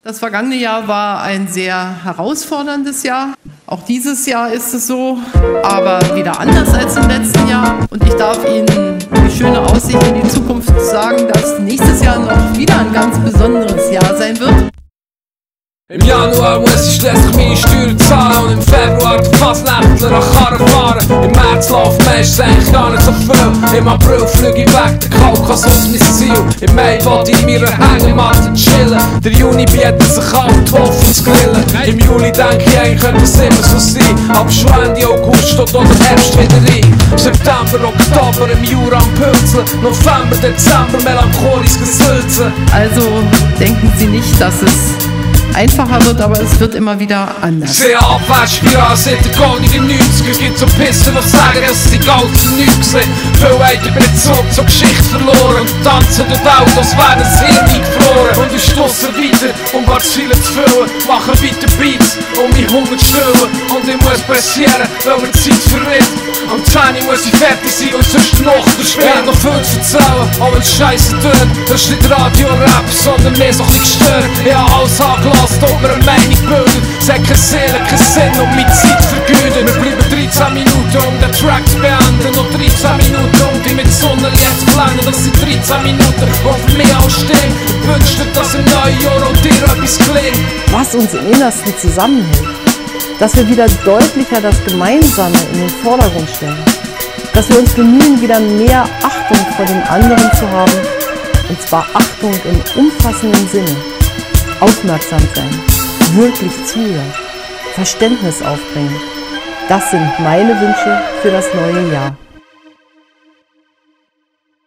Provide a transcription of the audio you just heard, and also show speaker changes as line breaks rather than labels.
Das vergangene Jahr war ein sehr herausforderndes Jahr. Auch dieses Jahr ist es so, aber wieder anders als im letzten Jahr. Und ich darf Ihnen die schöne Aussicht in die Zukunft sagen, dass nächstes Jahr noch wieder ein ganz besonderes Jahr sein wird.
Im Januar muss ich schließlich meine Steuern zahlen und im Februar die Fasnächtler an Karren fahren. Im März läuft meistens eigentlich gar nicht so viel. Im April fliege ich weg, der Kaukasus mein Ziel. Im Mai wollte ich in meiner Hängematte chillen. Der Juni bietet sich an, die Hoffnung zu grillen. Im Juli denke ich, eigentlich könnte es immer so sein. Aber schon Ende August oder Herbst wieder rein. September, Oktober im Jura am Pülzen. November, Dezember melancholisch gesülzen.
Also denken Sie nicht, dass es einfacher wird, aber es wird immer wieder anders.
Ich sehe Abwärtsspirale seit der goldenen 90er. Gibt so Pissen, die sagen, dass sie Gold zu nichts sind. Viele haben den Bezug zur Geschichte verloren und tanzen durch die Welt, als wären das Hirn eingefroren. Und ich stosse weiter, um paar Ziele zu füllen. Mache weiter Beats, um mich Hunger zu stillen. Und ich muss pressieren, weil mir die Zeit verrinnt. Am 10 muss ich fertig sein und sonst noch spielen. Noch viel zu erzählen, auch wenn es scheisse tönt. Das ist nicht Radio-Rap, sondern mehr so ein bisschen gestört. Ich habe alles angelassen, ob mir eine Meinung bildet. Es hat keine Seele, keinen Sinn und meine Zeit vergütet. Wir bleiben 13 Minuten, um den Track zu beenden. Noch 13 Minuten, um die mit Sonnenlicht zu blenden. Das sind 13 Minuten, die für mich auch stehen. Ich wünschte, dass im neuen Jahr auch dir etwas gelingt.
Was uns im Innersten zusammenhält, dass wir wieder deutlicher das Gemeinsame in den Vordergrund stellen, dass wir uns bemühen, wieder mehr Achtung vor dem anderen zu haben, und zwar Achtung im umfassenden Sinne. Aufmerksam sein, wirklich zuhören, Verständnis aufbringen. Das sind meine Wünsche für das neue Jahr.